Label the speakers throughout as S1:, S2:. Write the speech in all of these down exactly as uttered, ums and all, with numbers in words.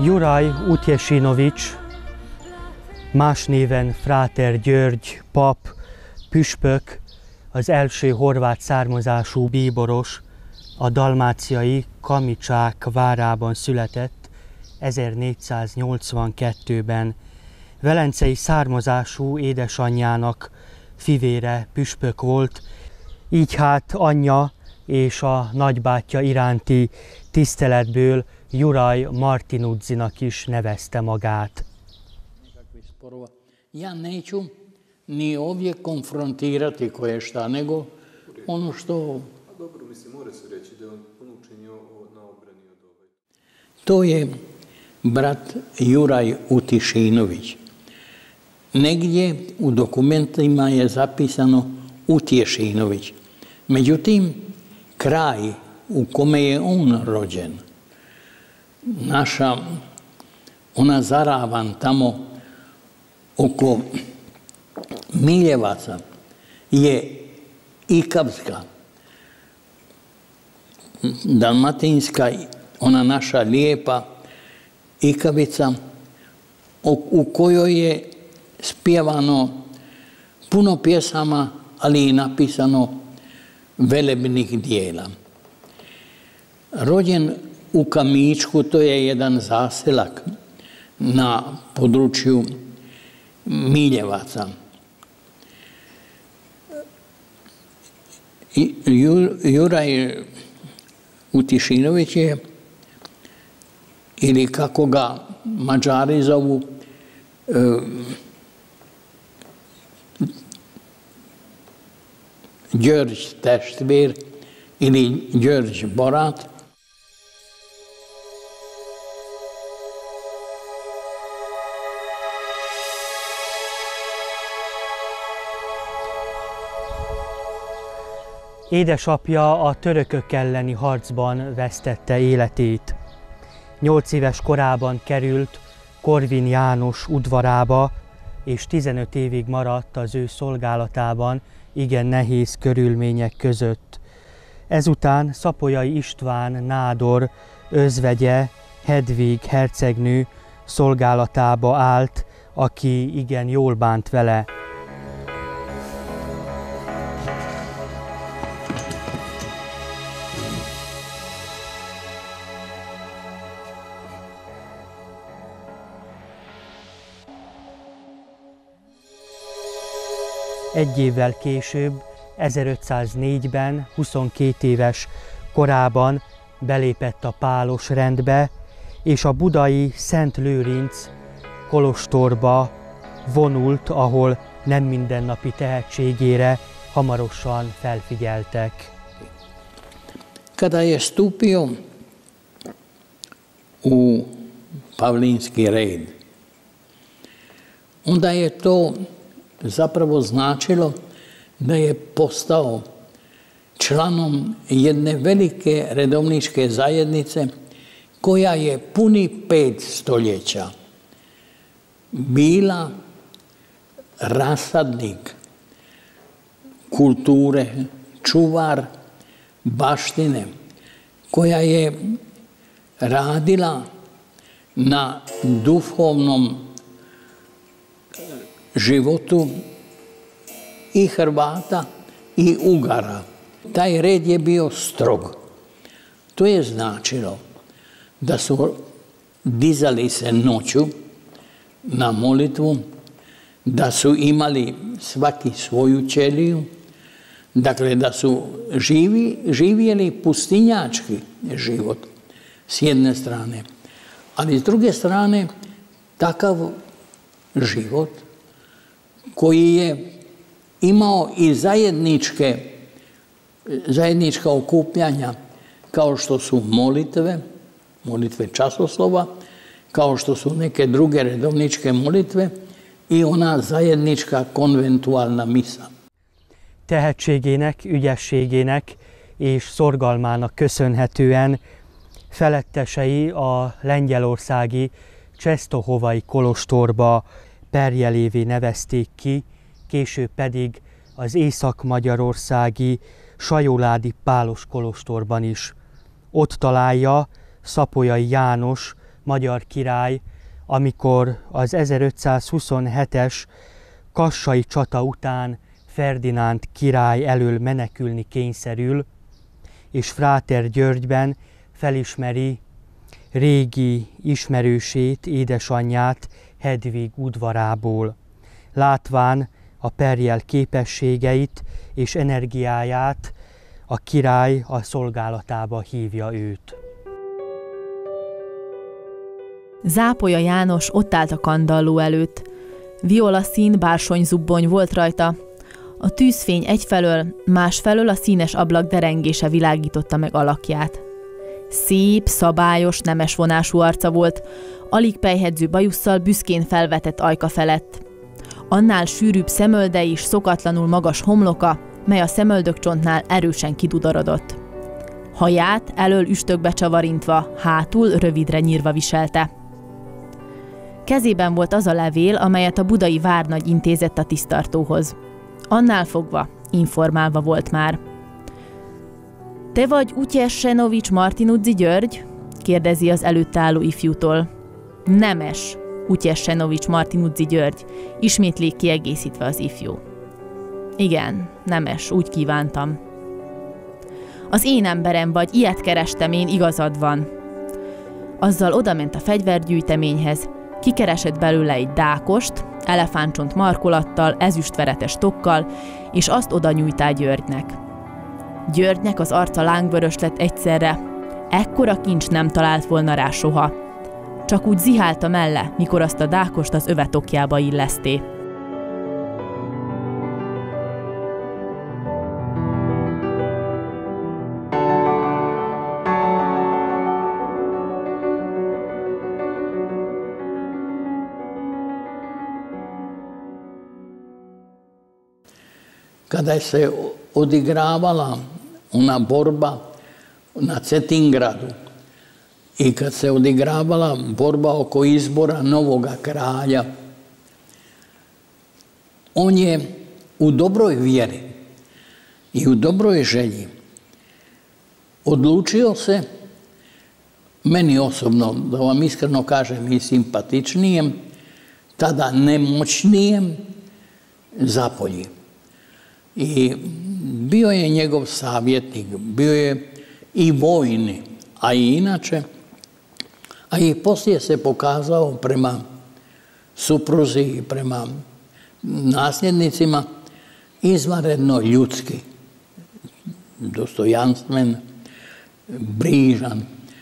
S1: Juraj Utišinović, más néven Fráter György, pap, püspök, az első horvát származású bíboros, a dalmáciai Kamicsák várában született ezernégyszáznyolcvankettőben. Velencei származású édesanyjának fivére püspök volt, így hát anyja és a nagybátyja iránti tiszteletből Juraj Martinuzzinak is nevezte magát.
S2: Ja neću ni ovdje konfrontirati koje šta, nego ono što...
S3: Dobro, mislim, mora se reći da je on puno učinio na obrani od ovaj.
S2: To je brat Juraj Utišinović. Negdje u dokumentima je zapisano Utješinović. Međutim, kraj u kome je on rođen, naša, ona Zaravan tamo oko Miljevaca je Ikavska, dalmatinska, ona naša lijepa Ikavica u kojoj je spjevano puno pjesama, ali i napisano velebnih dijela. Rođen u Kamičku, to je jedan zaselak na području Miljevaca. Juraj Utišinović je, ili kako ga Mađari zovu, György testvér, ili György barát.
S1: Édesapja a törökök elleni harcban vesztette életét. Nyolc éves korában került Korvin János udvarába, és tizenöt évig maradt az ő szolgálatában igen nehéz körülmények között. Ezután Szapolyai István nádor özvegye, Hedvig hercegnő szolgálatába állt, aki igen jól bánt vele. Egy évvel később, ezerötszáznégyben, huszonkét éves korában belépett a pálos rendbe, és a budai Szent Lőrinc kolostorba vonult, ahol nem mindennapi tehetségére hamarosan felfigyeltek.
S2: Kada je stupio u Pavlinski red, onda je to zapravo značilo da je postao članom jedne velike redovničke zajednice koja je puni pet stoljeća bila rasadnik kulture, čuvar baštine, koja je radila na duhovnom životu i Hrvata i Ugara. Taj red je bio strog. To je značilo da su dizali se noću na molitvu, da su imali svaki svoju ćeliju, dakle da su živi, živjeli pustinjački život s jedne strane, ali s druge strane takav život koji je imao i zajedničke, zajednička okupljanja kao što su molitve, molitve časoslova, kao što su neke druge redovničke molitve i ona zajednička konventuálna misa.
S1: Tehetségének, ügyességének és szorgalmának köszönhetően felettesei a lengyelországi Czestohovai kolostorba perjelévé nevezték ki, később pedig az észak-magyarországi Sajóládi Pálos kolostorban is. Ott találja Szapolyai János magyar király, amikor az ezerötszázhuszonhetes kassai csata után Ferdinánd király elől menekülni kényszerül, és Fráter Györgyben felismeri régi ismerősét, édesanyját Hedvig udvarából. Látván a perjel képességeit és energiáját, a király a szolgálatába hívja őt.
S4: Zápolya János ott állt a kandalló előtt. Violaszín bársonyzubbony volt rajta. A tűzfény egyfelől, másfelől a színes ablak derengése világította meg alakját. Szép, szabályos, nemes vonású arca volt, alig pejhedző bajusszal büszkén felvetett ajka felett. Annál sűrűbb szemölde is szokatlanul magas homloka, mely a szemöldökcsontnál erősen kidudarodott. Haját elől üstökbe csavarintva, hátul rövidre nyírva viselte. Kezében volt az a levél, amelyet a budai várnagy intézett a tisztartóhoz. Annál fogva informálva volt már. Te vagy Utišinović Martinuzzi György? Kérdezi az előtte álló ifjútól. Nemes, Utišinović Martinuzzi György, ismétli kiegészítve az ifjú. Igen, nemes, úgy kívántam. Az én emberem vagy, ilyet kerestem én, igazad van. Azzal odament a fegyvergyűjteményhez, kikeresett belőle egy dákost, elefántcsont markolattal, ezüstveretes tokkal, és azt oda nyújtá Györgynek. Györgynek az arca lángvörös lett egyszerre, ekkora kincs nem talált volna rá soha. Csak úgy zihálta melle, mikor azt a dákost az öve tokjába illeszté.
S2: Kada se odigravala ona borba na Cetingradu i kad se odigravala borba oko izbora novoga kralja, on je u dobroj vjeri i u dobroj želji odlučio se, meni osobno, da vam iskreno kažem, i simpatičnijem, tada nemoćnijem Zapolji. I bio je njegov savjetnik, bio je i vojni, a i inače, a i poslije se pokazao prema supruzi i prema nasljednicima izvanredno ljudski, dostojanstven, brižan.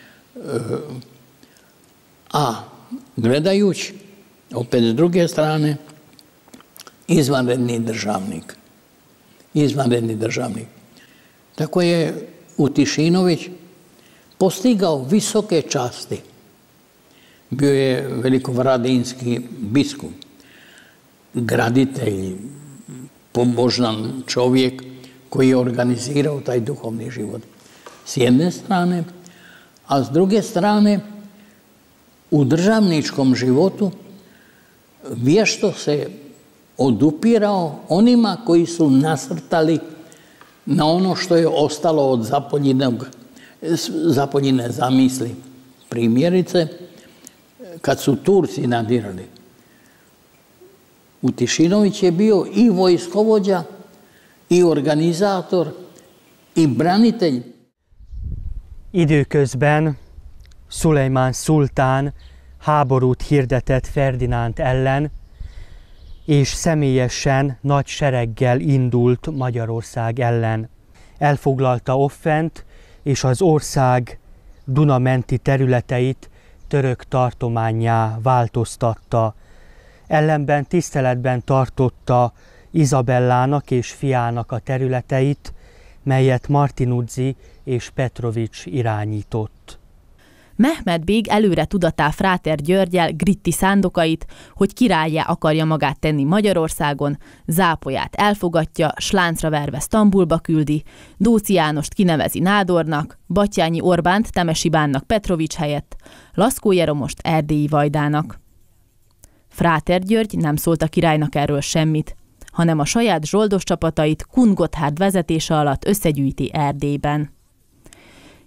S2: A gledajući, opet s druge strane, izvanredni državnik. Izvanredni državnik. Tako je Utišinović postigao visoke časti. Bio je velikovaradinski biskup, graditelj, pobožan čovjek koji je organizirao taj duhovni život. S jedne strane, a s druge strane u državničkom životu vješto se odupirao onima koji su nasrtali na ono što je ostalo od Zapoljine zamisli. Primjerice, kad su Turci nadirali, Utišinović je bio i vojskovođa, i organizátor, i branitelj.
S1: Időközben Szulejmán szultán háborút hirdetett Ferdinánd ellen, és személyesen nagy sereggel indult Magyarország ellen. Elfoglalta Offent és az ország Duna menti területeit török tartománnyá változtatta. Ellenben tiszteletben tartotta Izabellának és fiának a területeit, melyet Martinuzzi és Petrović irányított.
S4: Mehmed bég előre tudatá Fráter Györggyel Gritti szándokait, hogy királlyá akarja magát tenni Magyarországon, Zápolyát elfogatja, s láncra verve Sztambulba küldi, Dóczy Jánost kinevezi nádornak, Batthyány Orbánt Temesi bánnak Petrović helyett, Laszkó Jeromost erdélyi vajdának. Fráter György nem szólt a királynak erről semmit, hanem a saját zsoldos csapatait Kun Gotthárd vezetése alatt összegyűjti Erdélyben.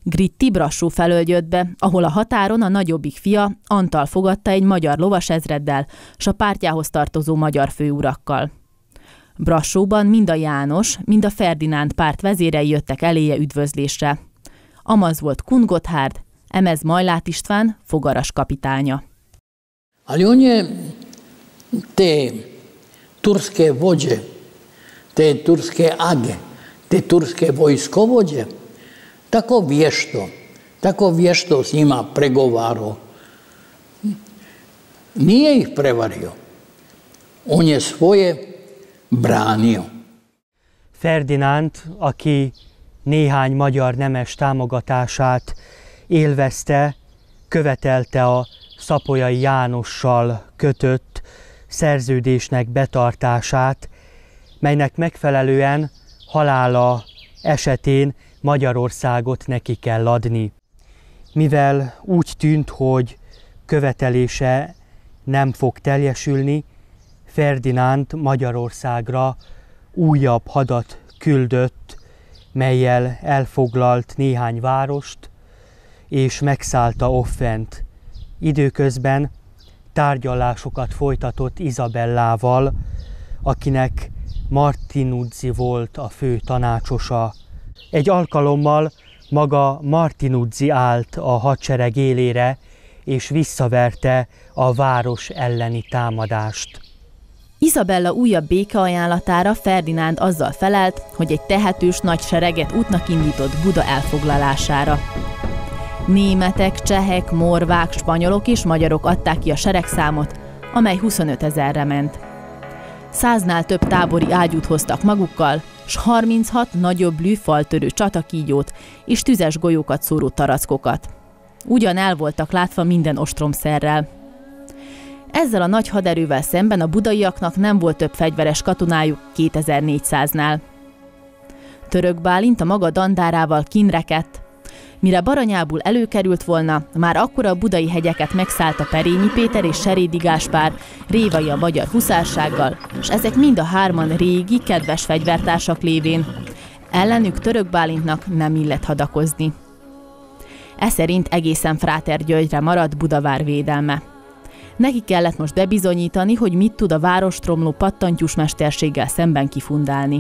S4: Gritti Brassó felől jött be, ahol a határon a nagyobbik fia, Antal fogadta egy magyar lovasezreddel, s a pártjához tartozó magyar főurakkal. Brassóban mind a János, mind a Ferdinánd párt vezérei jöttek eléje üdvözlésre. Amaz volt Kun Gotthárd, emez Majlát István, fogaras kapitánya.
S2: Ali on je te turske vođe, te turske age, te turske vojskovođe tako vješto, tako vješto s njima pregovarao. Nije ih prevario. On je svoje bránio.
S1: Ferdinánd, aki néhány magyar nemes támogatását élvezte, követelte a Szapolyai Jánossal kötött szerződésnek betartását, melynek megfelelően halála esetén Magyarországot neki kell adni. Mivel úgy tűnt, hogy követelése nem fog teljesülni, Ferdinánd Magyarországra újabb hadat küldött, mellyel elfoglalt néhány várost, és megszállta Offent. Időközben tárgyalásokat folytatott Izabellával, akinek Martinuzzi volt a fő tanácsosa. Egy alkalommal maga Martinuzzi állt a hadsereg élére, és visszaverte a város elleni támadást.
S4: Izabella újabb békeajánlatára Ferdinánd azzal felelt, hogy egy tehetős nagy sereget útnak indított Buda elfoglalására. Németek, csehek, morvák, spanyolok és magyarok adták ki a seregszámot, amely huszonöt ezerre ment. Száznál több tábori ágyút hoztak magukkal, s harminchat nagyobb lőfaltörő csatakígyót és tüzes golyókat szóró tarackokat. Ugyan el voltak látva minden ostromszerrel. Ezzel a nagy haderővel szemben a budaiaknak nem volt több fegyveres katonájuk kétezer-négyszáznál. Török Bálint a maga dandárával kinrekedt. Mire Baranyából előkerült volna, már akkor a budai hegyeket megszállta Perényi Péter és Serédi Gáspár, révai a magyar huszársággal, és ezek mind a hárman régi, kedves fegyvertársak lévén. Ellenük Török Bálintnak nem illett hadakozni. E szerint egészen Fráter Györgyre maradt Budavár védelme. Neki kellett most bebizonyítani, hogy mit tud a várostromló pattantyús mesterséggel szemben kifundálni.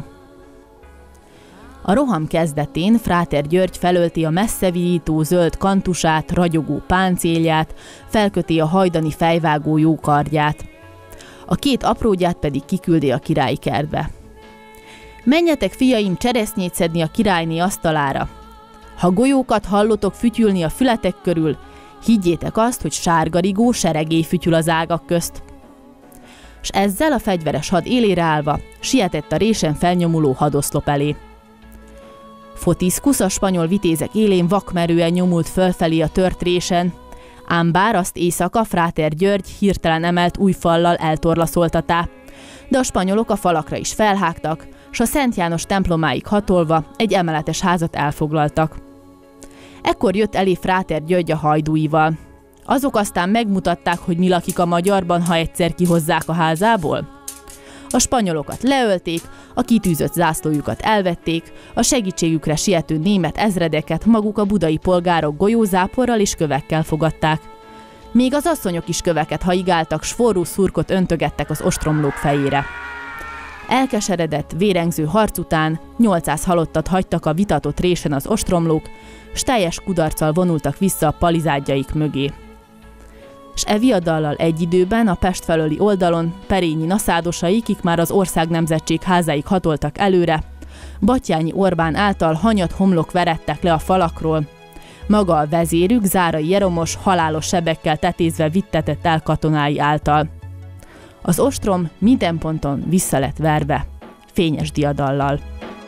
S4: A roham kezdetén Fráter György felölti a messzevirító zöld kantusát, ragyogó páncélját, felköti a hajdani fejvágó jókardját. A két aprógyát pedig kiküldi a királyi kertbe. Menjetek, fiaim, cseresznyét szedni a királyné asztalára. Ha golyókat hallotok fütyülni a fületek körül, higgyétek azt, hogy sárgarigó seregély fütyül az ágak közt. S ezzel a fegyveres had élére állva sietett a résen felnyomuló hadoszlop elé. Fotiszkusz a spanyol vitézek élén vakmerően nyomult fölfelé a tört résen, ám bár azt éjszaka Fráter György hirtelen emelt új fallal eltorlaszoltatá, de a spanyolok a falakra is felhágtak, s a Szent János templomáig hatolva egy emeletes házat elfoglaltak. Ekkor jött elé Fráter György a hajdúival. Azok aztán megmutatták, hogy mi lakik a magyarban, ha egyszer kihozzák a házából. A spanyolokat leölték, a kitűzött zászlójukat elvették, a segítségükre siető német ezredeket maguk a budai polgárok golyózáporral és kövekkel fogadták. Még az asszonyok is köveket haigáltak, s forró szurkot öntögettek az ostromlók fejére. Elkeseredett, vérengző harc után nyolcszáz halottat hagytak a vitatott résen az ostromlók, s teljes kudarccal vonultak vissza a palizádjaik mögé. S e viadallal egy időben a Pest felőli oldalon perényi naszádosai, kik már az országnemzetség házáig hatoltak előre, Batthyány Orbán által hanyat homlok veredtek le a falakról. Maga a vezérük, Zárai Jeromos halálos sebekkel tetézve vittetett el katonái által. Az ostrom minden ponton vissza lett verve, fényes diadallal.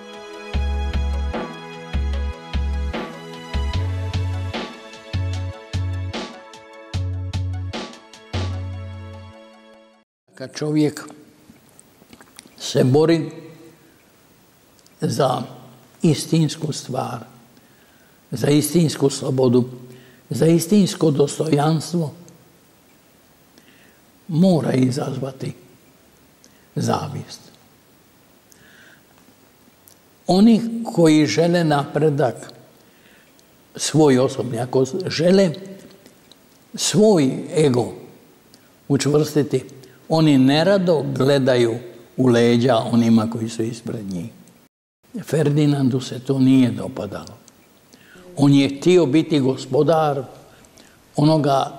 S2: Kad čovjek se bori za istinsku stvar, za istinsku slobodu, za istinsko dostojanstvo, mora izazvati zavist. Oni koji žele napredak svoj osobni, ako žele svoj ego učvrstiti, oni nerado gledaju u leđa onima koji su ispred njih. Ferdinandu se to nije dopadalo. On je htio biti gospodar onoga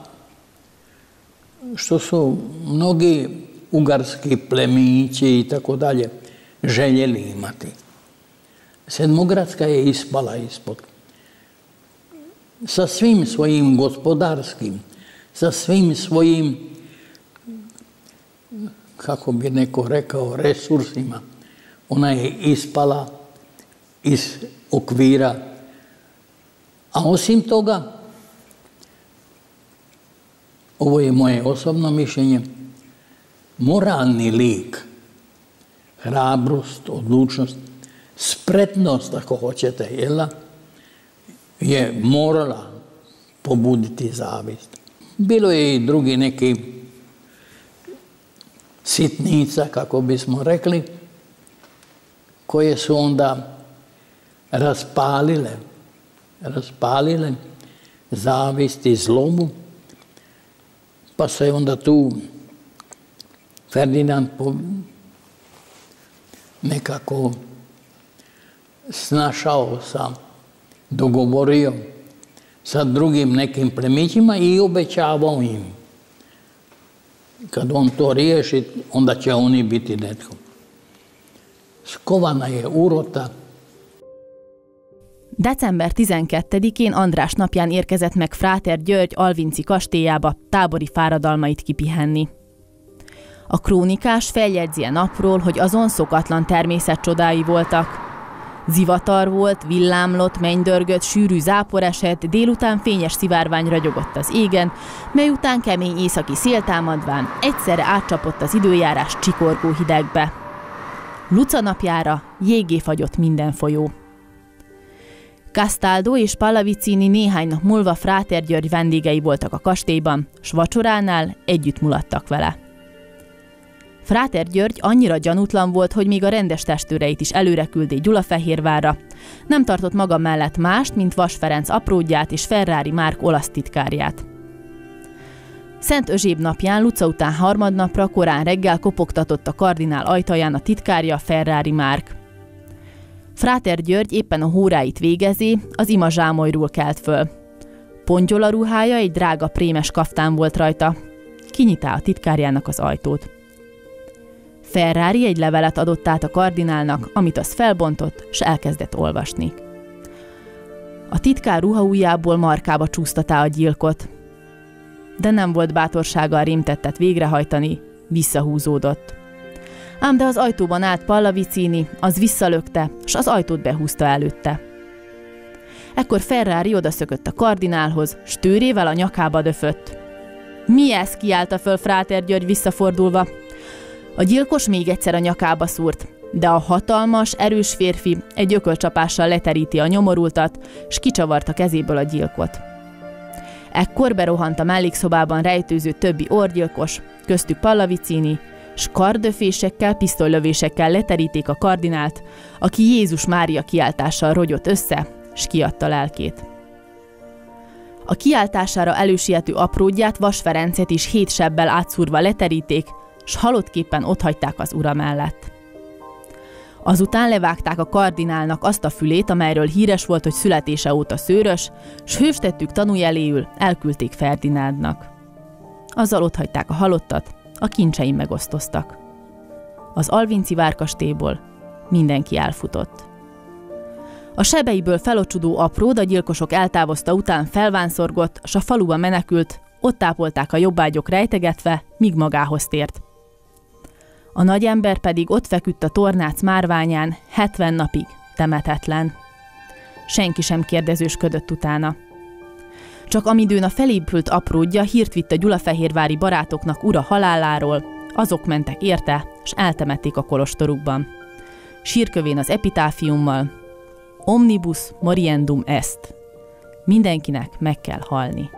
S2: što su mnogi ugarski plemići i tako dalje željeli imati. Sedmogradska je ispala ispod. Sa svim svojim gospodarskim, sa svim svojim, kako bi neko rekao, resursima, ona je ispala iz okvira. A osim toga, ovo je moje osobno mišljenje, moralni lik, hrabrost, odlučnost, spretnost, ako hoćete, jela, je morala pobuditi zavist. Bilo je i drugi neki sitnica, kako bismo rekli, koje su onda raspalile, raspalile zavist i zlobu, pa se onda tu Ferdinand nekako snašao sa, dogovorio sa drugim nekim plemićima i obećavao im. Kad on to riješi, onda će oni biti netko. Skovana je urota.
S4: december tizenkettedikén András napján érkezett meg Fráter György alvinci kastélyába tábori fáradalmait kipihenni. A krónikás feljegyzi a napról, hogy azon szokatlan természetcsodái voltak. Zivatar volt, villámlott, mennydörgött, sűrű zápor esett, délután fényes szivárvány ragyogott az égen, mely után kemény északi szél támadván egyszerre átcsapott az időjárás csikorgó hidegbe. Luca napjára jéggé fagyott minden folyó. Castaldo és Pallavicini néhány nap múlva Fráter György vendégei voltak a kastélyban, s vacsoránál együtt mulattak vele. Fráter György annyira gyanútlan volt, hogy még a rendes testőreit is előre küldi Gyulafehérvárra. Nem tartott maga mellett mást, mint Vas Ferenc apródját és Ferrari Márk olasz titkárját. Szent Özséb napján, Luca után harmadnapra korán reggel kopogtatott a kardinál ajtaján a titkárja, Ferrari Márk. Fráter György éppen a hóráit végezi, az ima zsámolyról kelt föl. Pongyola ruhája, egy drága prémes kaftán volt rajta. Kinyitá a titkárjának az ajtót. Ferrari egy levelet adott át a kardinálnak, amit az felbontott, s elkezdett olvasni. A titkár ruhaujjából markába csúsztatá a gyilkot. De nem volt bátorsága a rémtettet végrehajtani, visszahúzódott. Ám de az ajtóban állt Pallavicini, az visszalökte, s az ajtót behúzta előtte. Ekkor Ferrari odaszökött a kardinálhoz, s tőrével a nyakába döfött. Mi ez? Kiálta föl Fráter György visszafordulva. A gyilkos még egyszer a nyakába szúrt, de a hatalmas, erős férfi egy ökölcsapással leteríti a nyomorultat, s kicsavarta kezéből a gyilkot. Ekkor berohant a mellékszobában rejtőző többi orgyilkos, köztük Pallavicini, s kardöfésekkel, pisztolylövésekkel leteríték a kardinált, aki Jézus Mária kiáltással rogyott össze, s kiadta lelkét. A kiáltására elősiető apródját, Vas Ferencet is hét sebbel átszúrva leteríték, s halottképpen otthagyták az ura mellett. Azután levágták a kardinálnak azt a fülét, amelyről híres volt, hogy születése óta szőrös, s hőstettük tanújeléül elküldték Ferdinándnak. Azzal otthagyták a halottat, a kincseim megosztoztak. Az alvinci várkastélyból mindenki elfutott. A sebeiből felocsudó apród a gyilkosok eltávozta után felvánszorgott, s a faluba menekült, ott tápolták a jobbágyok rejtegetve, míg magához tért. A nagyember pedig ott feküdt a tornác márványán hetven napig, temetetlen. Senki sem kérdezősködött utána. Csak amidőn a felépült apródja hírt vitt a gyulafehérvári barátoknak ura haláláról, azok mentek érte, s eltemették a kolostorukban. Sírkövén az epitáfiummal: Omnibus moriendum est. Mindenkinek meg kell halni.